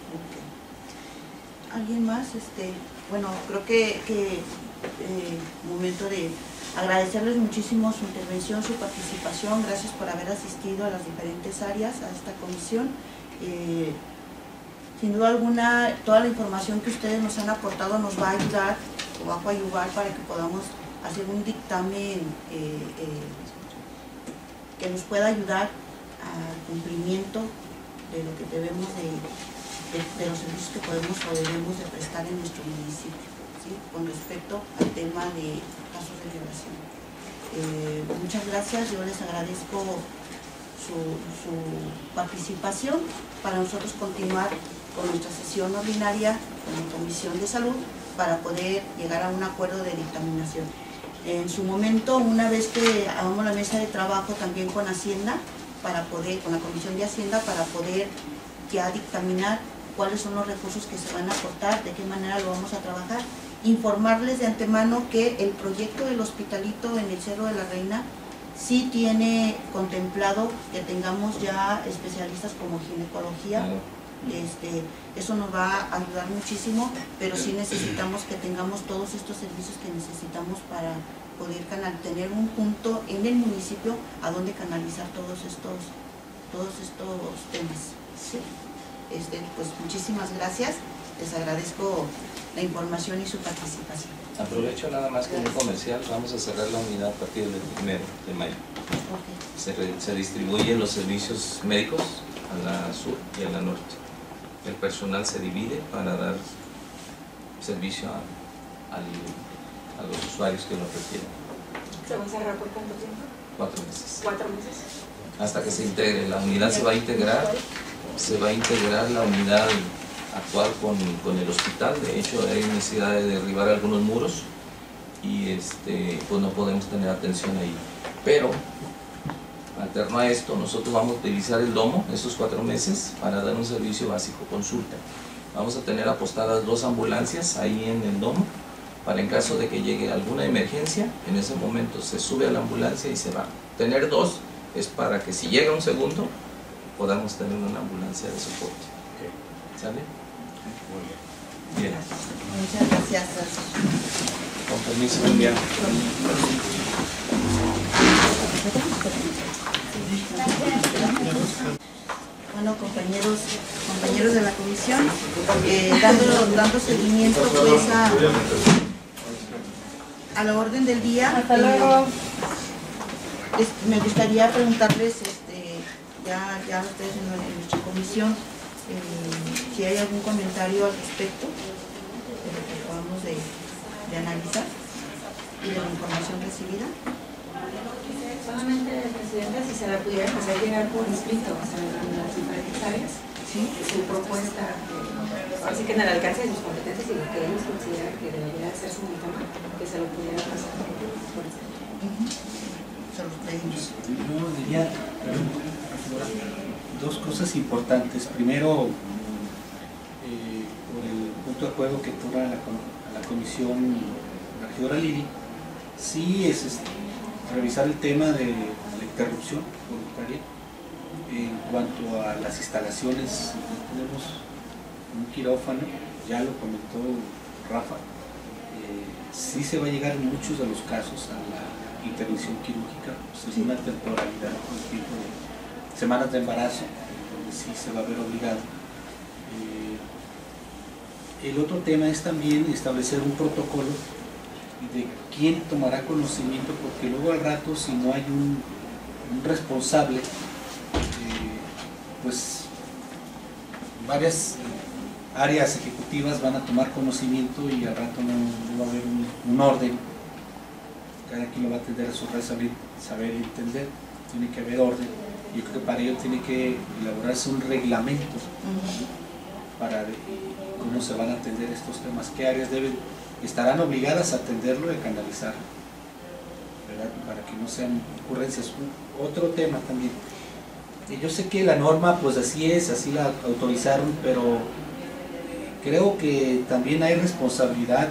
Okay. ¿Alguien más? Este, bueno, creo que, que eh, momento de agradecerles muchísimo su intervención, su participación. Gracias por haber asistido a las diferentes áreas, a esta comisión. Eh, sin duda alguna, toda la información que ustedes nos han aportado nos va a ayudar o va a ayudar para que podamos hacer un dictamen eh, eh, que nos pueda ayudar al cumplimiento de lo que debemos de, de, de los servicios que podemos o debemos de prestar en nuestro municipio, ¿sí? Con respecto al tema de casos de violación. Eh, muchas gracias, yo les agradezco su, su participación para nosotros continuar con nuestra sesión ordinaria con la Comisión de Salud para poder llegar a un acuerdo de dictaminación. En su momento, una vez que hagamos la mesa de trabajo también con Hacienda, para poder, con la Comisión de Hacienda, para poder ya dictaminar cuáles son los recursos que se van a aportar, de qué manera lo vamos a trabajar. Informarles de antemano que el proyecto del hospitalito en el Cerro de la Reina sí tiene contemplado que tengamos ya especialistas como ginecología. Este, eso nos va a ayudar muchísimo, pero sí necesitamos que tengamos todos estos servicios que necesitamos para poder canal, tener un punto en el municipio a donde canalizar todos estos, todos estos temas. ¿Sí? Este, pues muchísimas gracias, les agradezco la información y su participación. Aprovecho nada más como un comercial, vamos a cerrar la unidad a partir del primero de mayo. Okay. Se, re, se distribuyen los servicios médicos a la sur y a la norte. El personal se divide para dar servicio a, a, a los usuarios que lo requieren. ¿Se va a cerrar por cuánto tiempo? Cuatro meses. ¿Cuatro meses? Hasta que se integre. La unidad se va a integrar, se va a integrar la unidad actual con, con el hospital. De hecho, hay necesidad de derribar algunos muros y este, pues no podemos tener atención ahí. Pero alterno a esto, nosotros vamos a utilizar el domo esos cuatro meses para dar un servicio básico, consulta. Vamos a tener apostadas dos ambulancias ahí en el domo para en caso de que llegue alguna emergencia, en ese momento se sube a la ambulancia y se va. Tener dos es para que si llega un segundo podamos tener una ambulancia de soporte. ¿Sale? Muy bien. Bien. Muchas gracias. Con permiso, buen día. Bueno, compañeros, compañeros de la comisión, eh, dando, dando seguimiento pues a, a la orden del día. Hasta luego. Eh, les- me gustaría preguntarles, este, ya, ya ustedes en, la- en nuestra comisión, eh, si hay algún comentario al respecto de lo que acabamos de, de analizar y de la información recibida. Solamente, Presidenta, si se la pudieran hacer llegar por escrito, o sea, en las diferentes áreas, ¿Sí? su propuesta, eh, así que en el alcance de sus competencias y lo que ellos consideran que debería hacerse en el tema, que se lo pudieran pasar por escrito. Ujú. Se los pedimos. Yo diría dos cosas importantes. Primero, eh, por el punto de acuerdo que tuvo la, com- la comisión, la regidora Lili, sí es este, revisar el tema de la interrupción voluntaria en cuanto a las instalaciones. Tenemos un quirófano, ya lo comentó Rafa, eh, sí se va a llegar en muchos de los casos a la intervención quirúrgica, pues, en una temporalidad, un tiempo de semanas de embarazo, donde sí se va a ver obligado. Eh, el otro tema es también establecer un protocolo de quién tomará conocimiento, porque luego al rato, si no hay un, un responsable, eh, pues varias áreas ejecutivas van a tomar conocimiento y al rato no, no va a haber un, un orden. Cada quien lo va a atender a su red, saber, saber y entender. Tiene que haber orden. Yo creo que para ello tiene que elaborarse un reglamento para de- cómo se van a atender estos temas, qué áreas deben, estarán obligadas a atenderlo y a canalizar, ¿verdad? Para que no sean ocurrencias. Un- Otro tema también. Y yo sé que la norma pues así es, así la autorizaron, pero creo que también hay responsabilidad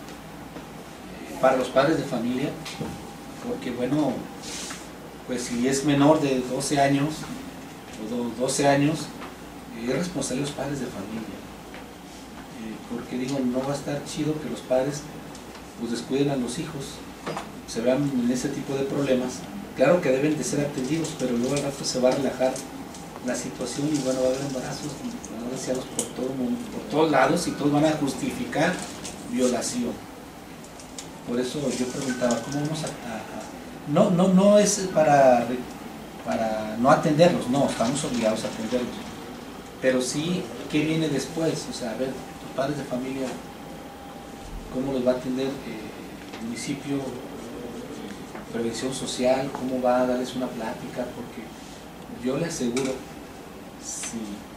para los padres de familia, porque bueno, pues si es menor de doce años o do- doce años, eh, es responsabilidad de los padres de familia. Eh, porque digo, no va a estar chido que los padres pues descuiden a los hijos, se vean en ese tipo de problemas. Claro que deben de ser atendidos, pero luego al rato se va a relajar la situación y bueno, va a haber embarazos no deseados por todo el mundo, por todos lados, y todos van a justificar violación. Por eso yo preguntaba, ¿cómo vamos a...? a- a- no, no, no es para, para no atenderlos, no, estamos obligados a atenderlos. Pero sí, ¿qué viene después? O sea, a ver, tus padres de familia, ¿cómo los va a atender eh, el municipio? Prevención social, ¿cómo va a darles una plática? Porque yo le aseguro sí,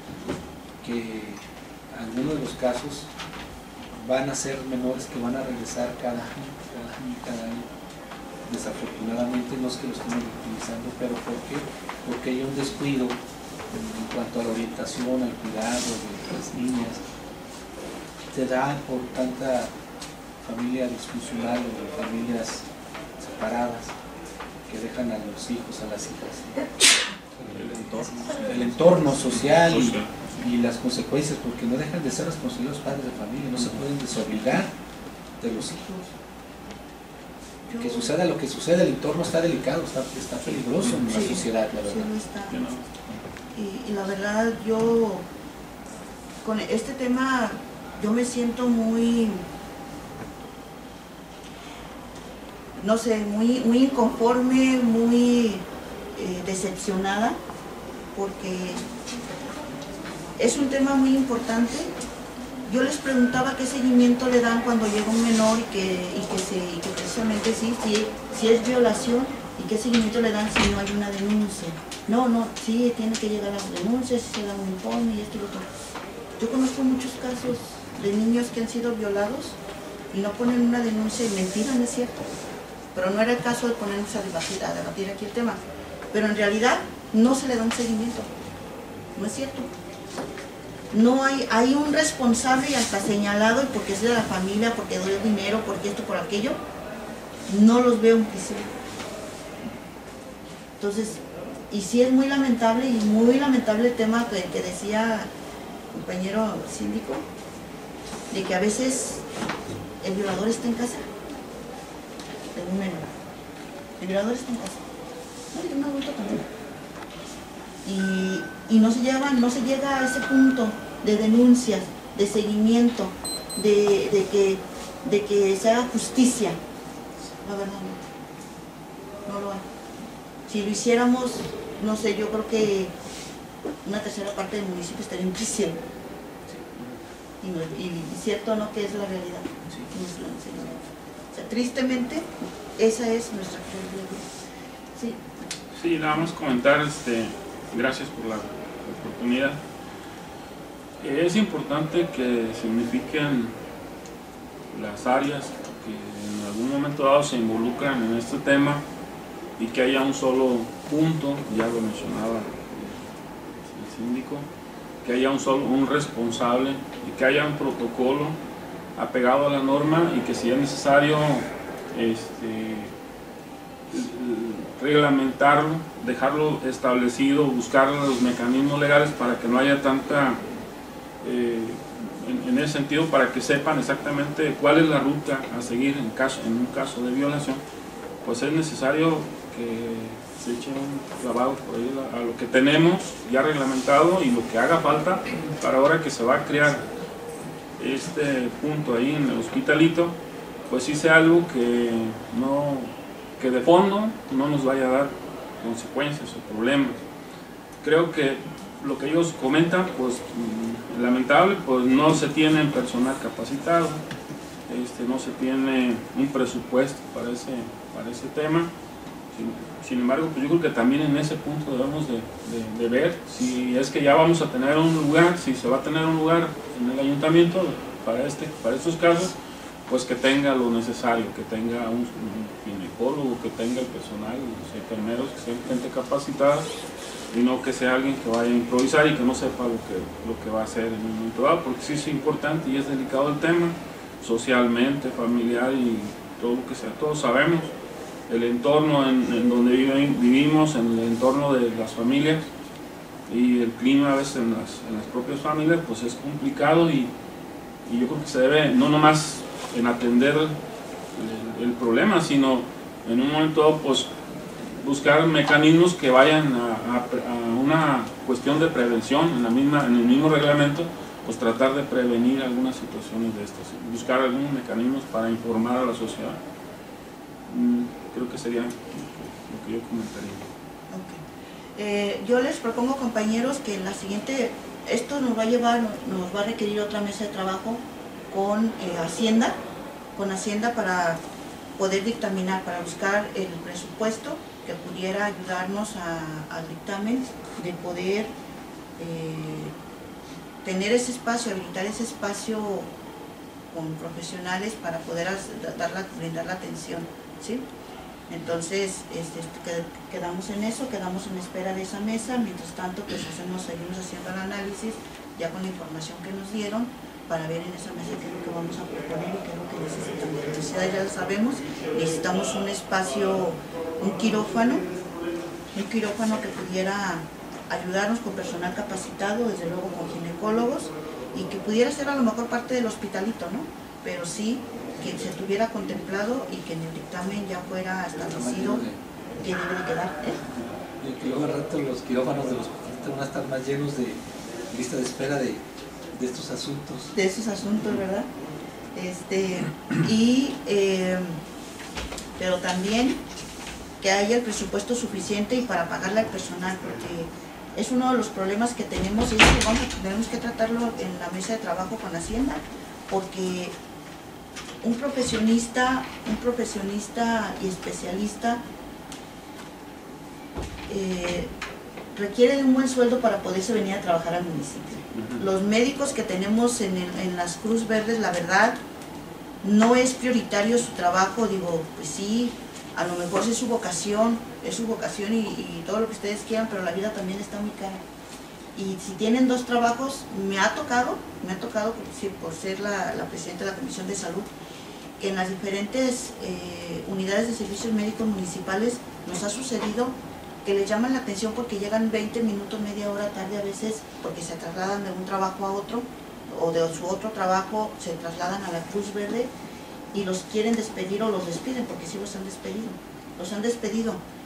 que algunos de los casos van a ser menores que van a regresar cada año, cada año, cada año. Desafortunadamente no es que lo estemos utilizando, pero ¿por qué? Porque hay un descuido en cuanto a la orientación, al cuidado de las niñas. Se da por tanta familia disfuncional o de familias separadas que dejan a los hijos, a las hijas. El entorno, el entorno social y, y las consecuencias, porque no dejan de ser responsables los padres de familia, no se pueden desobligar de los hijos. Que suceda lo que suceda, el entorno está delicado, está, está peligroso en la Sí, sociedad, la sí verdad. lo está. Y, y la verdad, yo con este tema, yo me siento muy, no sé, muy, muy inconforme, muy eh, decepcionada, porque es un tema muy importante. Yo les preguntaba qué seguimiento le dan cuando llega un menor y que, y que, se, y que precisamente sí, sí, sí es violación, y qué seguimiento le dan si no hay una denuncia. No, no, sí, tiene que llegar a las denuncias, si se da un informe y esto y lo otro. Yo conozco muchos casos de niños que han sido violados y no ponen una denuncia, y mentira, no es cierto. Pero no era el caso de ponernos a debatir, a debatir aquí el tema. Pero en realidad no se le da un seguimiento. No es cierto. No hay, hay un responsable y hasta señalado, y porque es de la familia, porque doy dinero, porque esto, por aquello, no los veo en prisión. Entonces, y sí es muy lamentable, y muy lamentable el tema que, que decía el compañero síndico, de que a veces el violador está en casa de un menor. El violador está en casa. No, de un adulto también. y, y no se lleva, no se llega a ese punto de denuncias, de seguimiento, de, de, que, de que se haga justicia. La verdad no, no lo hay. Si lo hiciéramos, no sé, yo creo que una tercera parte del municipio estaría en prisión. Y, no, y, y cierto no que es la realidad. Sí. O sea, tristemente, esa es nuestra realidad. Sí. Sí, nada más comentar, este, gracias por la, la oportunidad. Es importante que signifiquen las áreas que en algún momento dado se involucran en este tema y que haya un solo punto, ya lo mencionaba el síndico, que haya un solo un responsable y que haya un protocolo apegado a la norma y que si es necesario este, reglamentarlo, dejarlo establecido, buscar los mecanismos legales para que no haya tanta, eh, en, en ese sentido, para que sepan exactamente cuál es la ruta a seguir en, caso, en un caso de violación, pues es necesario que se eche un clavado por ahí a lo que tenemos ya reglamentado y lo que haga falta para ahora que se va a crear este punto ahí en el hospitalito, pues sí sea algo que no, que de fondo no nos vaya a dar consecuencias o problemas. Creo que lo que ellos comentan, pues lamentable, pues no se tiene personal capacitado, este, no se tiene un presupuesto para ese, para ese tema. Sin, sin embargo, pues yo creo que también en ese punto debemos de, de, de ver si es que ya vamos a tener un lugar, si se va a tener un lugar en el ayuntamiento para, este, para estos casos, pues que tenga lo necesario, que tenga un, un ginecólogo, que tenga el personal, los enfermeros, que sean gente capacitada y no que sea alguien que vaya a improvisar y que no sepa lo que, lo que va a hacer en un momento dado, porque sí es importante y es delicado el tema, socialmente, familiar y todo lo que sea, todos sabemos el entorno en, en donde vive, vivimos, en el entorno de las familias y el clima a veces en las, en las propias familias, pues es complicado y, y yo creo que se debe no nomás en atender el, el problema, sino en un momento dado, pues buscar mecanismos que vayan a, a, a una cuestión de prevención en, la misma, en el mismo reglamento, pues tratar de prevenir algunas situaciones de estas, buscar algunos mecanismos para informar a la sociedad. Creo que sería lo que yo comentaría. Okay. Eh, yo les propongo, compañeros, que en la siguiente, esto nos va a llevar, nos va a requerir otra mesa de trabajo con eh, Hacienda, con Hacienda para poder dictaminar, para buscar el presupuesto que pudiera ayudarnos a, al dictamen de poder eh, tener ese espacio, habilitar ese espacio con profesionales para poder dar la, brindar la atención, ¿sí? Entonces, este, quedamos en eso, quedamos en espera de esa mesa. Mientras tanto, pues hacemos, seguimos haciendo el análisis ya con la información que nos dieron para ver en esa mesa qué es lo que vamos a proponer y qué es lo que necesitamos. Entonces, ya lo sabemos, necesitamos un espacio, un quirófano, un quirófano que pudiera ayudarnos con personal capacitado, desde luego con ginecólogos, y que pudiera ser a lo mejor parte del hospitalito, ¿no? Pero sí que se tuviera contemplado y que en el dictamen ya fuera establecido que debe de quedar. ¿eh? Y que luego al rato los quirófanos de los hospitales van a estar más llenos de lista de espera de, de estos asuntos. De esos asuntos, ¿verdad? Este, y, eh, pero también que haya el presupuesto suficiente y para pagarle al personal, porque es uno de los problemas que tenemos y es que vamos, tenemos que tratarlo en la mesa de trabajo con Hacienda, porque un profesionista, un profesionista y especialista eh, requiere de un buen sueldo para poderse venir a trabajar al municipio. Uh-huh. Los médicos que tenemos en, el, en las Cruz Verdes, la verdad, no es prioritario su trabajo, digo, pues sí, a lo mejor es su vocación, es su vocación y, y todo lo que ustedes quieran, pero la vida también está muy cara. Y si tienen dos trabajos, me ha tocado, me ha tocado por, por ser la, la presidenta de la Comisión de Salud, que en las diferentes eh, unidades de servicios médicos municipales nos ha sucedido que les llaman la atención porque llegan veinte minutos, media hora tarde a veces, porque se trasladan de un trabajo a otro, o de su otro trabajo se trasladan a la Cruz Verde y los quieren despedir o los despiden, porque sí los han despedido, los han despedido.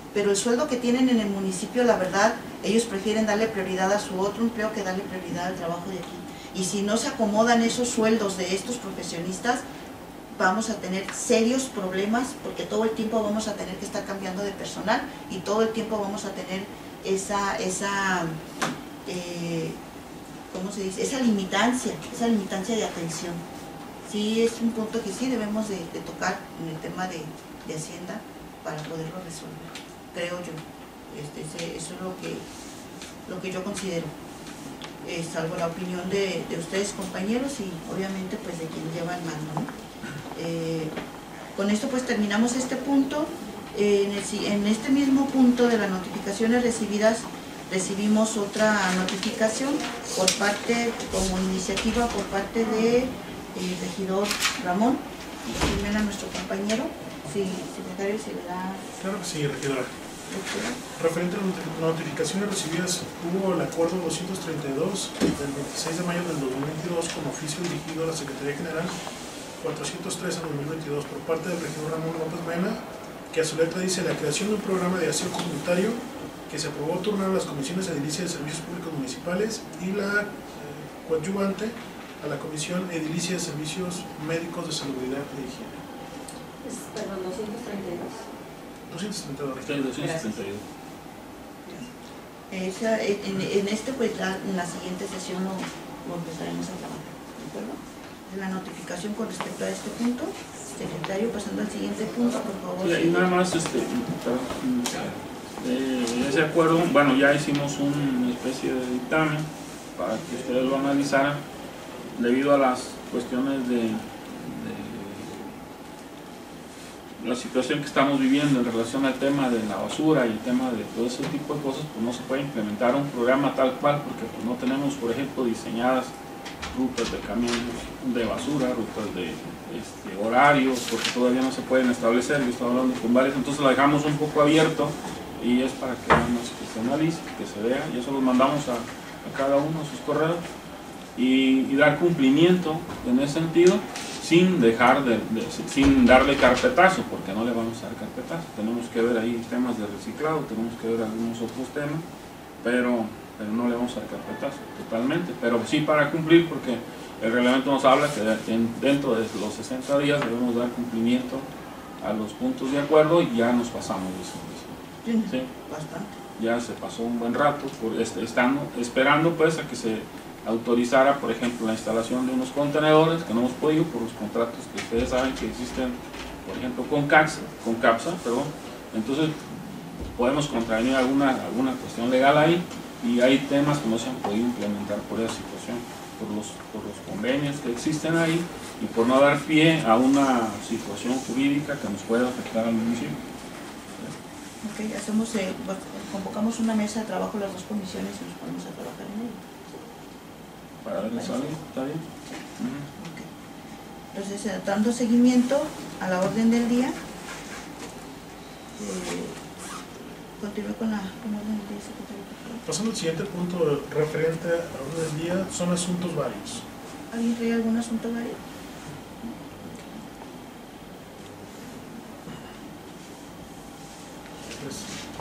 pero el sueldo que tienen en el municipio, la verdad, ellos prefieren darle prioridad a su otro empleo que darle prioridad al trabajo de aquí. Y si no se acomodan esos sueldos de estos profesionistas, vamos a tener serios problemas, porque todo el tiempo vamos a tener que estar cambiando de personal y todo el tiempo vamos a tener esa, esa eh, ¿cómo se dice? Esa limitancia, esa limitancia de atención. Sí, es un punto que sí debemos de, de tocar en el tema de, de Hacienda para poderlo resolver, creo yo. Este, ese, eso es lo que, lo que yo considero. Eh, salvo la opinión de, de ustedes, compañeros, y obviamente pues de quien lleva el mando, ¿no? Eh, con esto pues terminamos este punto. Eh, en, el, en este mismo punto de las notificaciones recibidas, recibimos otra notificación por parte, como iniciativa por parte de el regidor Ramón, primero a nuestro compañero. Sí, secretario, se le da... Claro que sí, regidora. Referente a las notificaciones recibidas, hubo el acuerdo doscientos treinta y dos del veintiséis de mayo del dos mil veintidós con oficio dirigido a la Secretaría General cuatrocientos tres a dos mil veintidós por parte del regidor Ramón López Mena, que a su letra dice: la creación de un programa de aseo comunitario que se aprobó turnar a las comisiones edilicias de servicios públicos municipales y la eh, coadyuvante a la comisión edilicia de servicios médicos de salubridad e higiene. Es, perdón, doscientos treinta y dos. doscientos treinta y dos. doscientos treinta y dos. Esa, en, en este pues la, en la siguiente sesión lo, lo empezaremos a trabajar, ¿de acuerdo? La notificación con respecto a este punto. Secretario, pasando al siguiente punto, por favor. Sí, y nada más, este, eh, ese acuerdo, bueno, ya hicimos una especie de dictamen para que ustedes lo analizaran debido a las cuestiones de, de la situación que estamos viviendo en relación al tema de la basura y el tema de todo ese tipo de cosas. Pues no se puede implementar un programa tal cual porque pues no tenemos, por ejemplo, diseñadas rutas de camiones de basura, rutas de este, horarios, porque todavía no se pueden establecer. Yo estoy hablando con varios, entonces la dejamos un poco abierto y es para que, que se analice, que se vea, y eso lo mandamos a, a cada uno a sus correos y, y dar cumplimiento en ese sentido, sin dejar de, de, sin darle carpetazo, porque no le vamos a dar carpetazo. Tenemos que ver ahí temas de reciclado, tenemos que ver algunos otros temas, pero, pero no le vamos a dar carpetazo totalmente, pero sí para cumplir, porque el reglamento nos habla que dentro de los sesenta días debemos dar cumplimiento a los puntos de acuerdo, y ya nos pasamos de eso. Sí, ¿Sí? Bastante. Ya se pasó un buen rato por este, estando, esperando pues a que se autorizara, por ejemplo, la instalación de unos contenedores, que no hemos podido por los contratos que ustedes saben que existen, por ejemplo, con CAPSA, con CAPSA, perdón. Entonces podemos contravenir alguna, alguna cuestión legal ahí, y hay temas que no se han podido implementar por esa situación, por los, por los convenios que existen ahí, y por no dar pie a una situación jurídica que nos pueda afectar al municipio. Ok, hacemos, eh, convocamos una mesa de trabajo las dos comisiones y nos ponemos a trabajar en ello. Para darles algo, ¿está bien? Okay. Entonces, eh, dando seguimiento a la orden del día, eh, continúe con la, con la orden del día, secretario. Pasando al siguiente punto referente a la orden del día, son asuntos varios. ¿Alguien trae algún asunto varios? Pues,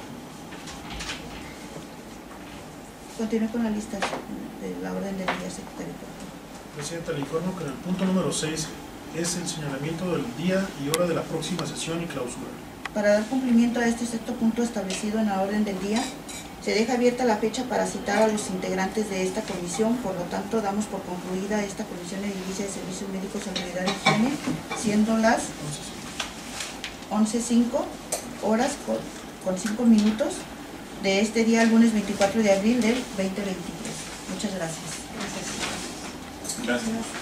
Continúe con la lista de la orden del día, secretario. Presidenta, le informo que en el punto número seis es el señalamiento del día y hora de la próxima sesión y clausura. Para dar cumplimiento a este sexto punto establecido en la orden del día, se deja abierta la fecha para citar a los integrantes de esta comisión. Por lo tanto, damos por concluida esta comisión edilicia de servicios médicos, salubridad y higiene, siendo las once cinco horas con cinco minutos de este día, el lunes veinticuatro de abril del veinte veintitrés. Muchas gracias. Gracias.